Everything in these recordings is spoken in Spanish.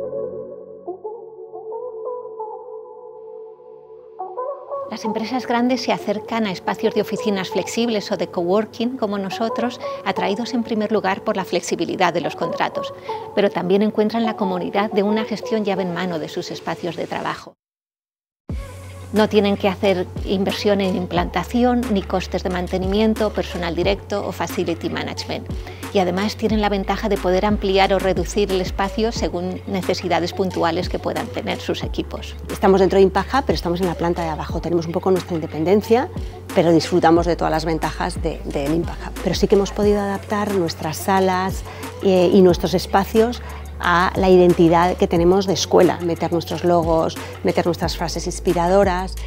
Las empresas grandes se acercan a espacios de oficinas flexibles o de coworking como nosotros, atraídos en primer lugar por la flexibilidad de los contratos, pero también encuentran la comodidad de una gestión llave en mano de sus espacios de trabajo. No tienen que hacer inversión en implantación, ni costes de mantenimiento, personal directo o facility management. Y además tienen la ventaja de poder ampliar o reducir el espacio según necesidades puntuales que puedan tener sus equipos. Estamos dentro de Impact Hub, pero estamos en la planta de abajo. Tenemos un poco nuestra independencia, pero disfrutamos de todas las ventajas del Impact Hub. Pero sí que hemos podido adaptar nuestras salas y nuestros espacios a la identidad que tenemos de escuela, meter nuestros logos, meter nuestras frases inspiradoras.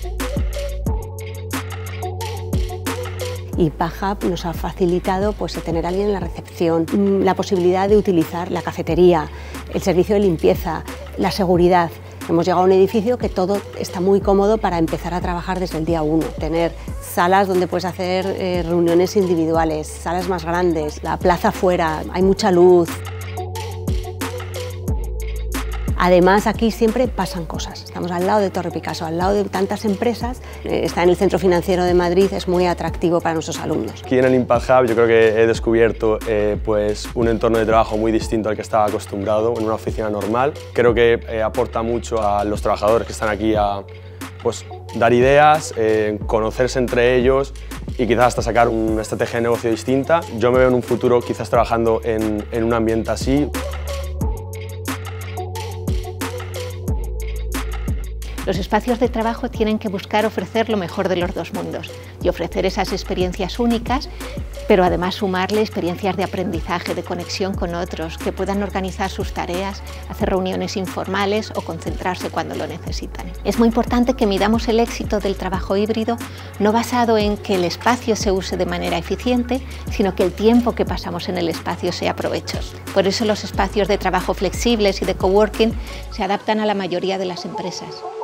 Impact Hub nos ha facilitado el tener a alguien en la recepción, la posibilidad de utilizar la cafetería, el servicio de limpieza, la seguridad. Hemos llegado a un edificio que todo está muy cómodo para empezar a trabajar desde el día 1. Tener salas donde puedes hacer reuniones individuales, salas más grandes, la plaza afuera, hay mucha luz. Además, aquí siempre pasan cosas. Estamos al lado de Torre Picasso, al lado de tantas empresas. Está en el Centro Financiero de Madrid, es muy atractivo para nuestros alumnos. Aquí en el Impact Hub yo creo que he descubierto un entorno de trabajo muy distinto al que estaba acostumbrado en una oficina normal. Creo que aporta mucho a los trabajadores que están aquí a dar ideas, conocerse entre ellos y quizás hasta sacar una estrategia de negocio distinta. Yo me veo en un futuro quizás trabajando en un ambiente así. Los espacios de trabajo tienen que buscar ofrecer lo mejor de los dos mundos y ofrecer esas experiencias únicas, pero además sumarle experiencias de aprendizaje, de conexión con otros, que puedan organizar sus tareas, hacer reuniones informales o concentrarse cuando lo necesitan. Es muy importante que midamos el éxito del trabajo híbrido no basado en que el espacio se use de manera eficiente, sino que el tiempo que pasamos en el espacio sea provechoso. Por eso los espacios de trabajo flexibles y de coworking se adaptan a la mayoría de las empresas.